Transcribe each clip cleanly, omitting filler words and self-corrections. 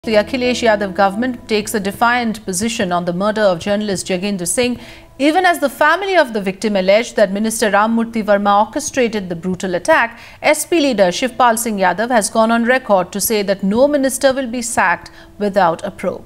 The Akhilesh Yadav government takes a defiant position on the murder of journalist Jagendra Singh, even as the family of the victim alleged that Minister Ram Murthy Verma orchestrated the brutal attack. SP leader Shivpal Singh Yadav has gone on record to say that no minister will be sacked without a probe.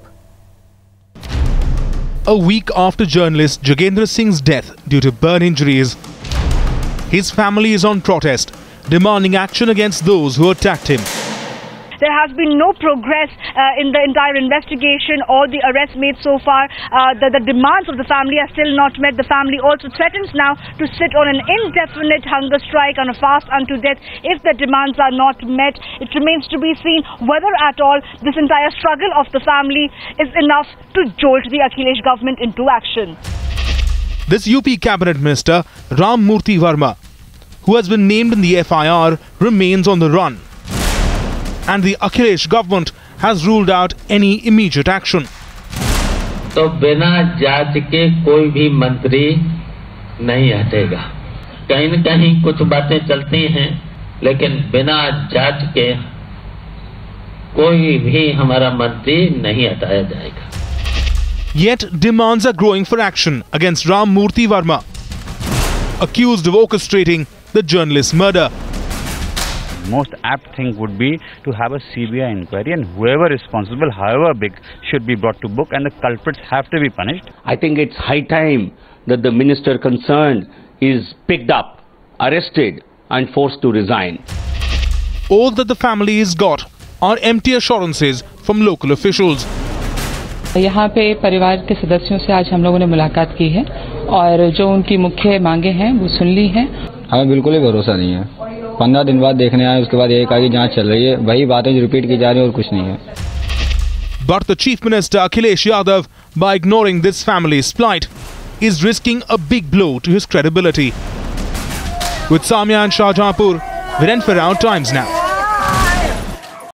A week after journalist Jagendra Singh's death due to burn injuries, his family is on protest, demanding action against those who attacked him. There has been no progress in the entire investigation or the arrest made so far. The demands of the family are still not met. The family also threatens now to sit on an indefinite hunger strike on a fast unto death if the demands are not met. It remains to be seen whether at all this entire struggle of the family is enough to jolt the Akhilesh government into action. This UP cabinet minister, Ram Murthy Verma, who has been named in the FIR, remains on the run. And the Akhilesh government has ruled out any immediate action. तो बिना जांच के कोई भी मंत्री नहीं हटेगा। कहीं न कहीं कुछ बातें चलती हैं, लेकिन बिना जांच के कोई भी हमारा मंत्री नहीं हटाया जाएगा। Yet demands are growing for action against Ram Murthy Verma, accused of orchestrating the journalist's murder. Most apt thing would be to have a CBI inquiry, and whoever is responsible, however big, should be brought to book and the culprits have to be punished. I think it's high time that the minister concerned is picked up, arrested and forced to resign. All that the family has got are empty assurances from local officials. यहाँ पे परिवार के सदस्यों से आज हम लोगों ने मुलाकात की है और जो उनकी मुख्य मांगे हैं वो सुन ली हैं। हमें बिल्कुल ही भरोसा नहीं है। 15 दिन बाद देखने आए, उसके बाद एक आगे जांच चल रही है, वही बातें रिपीट की जा रही है और कुछ नहीं है। But the Chief Minister Akhilesh Yadav, by ignoring this family's plight, is risking a big blow to his credibility. With Samya and Shahjahanpur, Viren Farao, Times Now.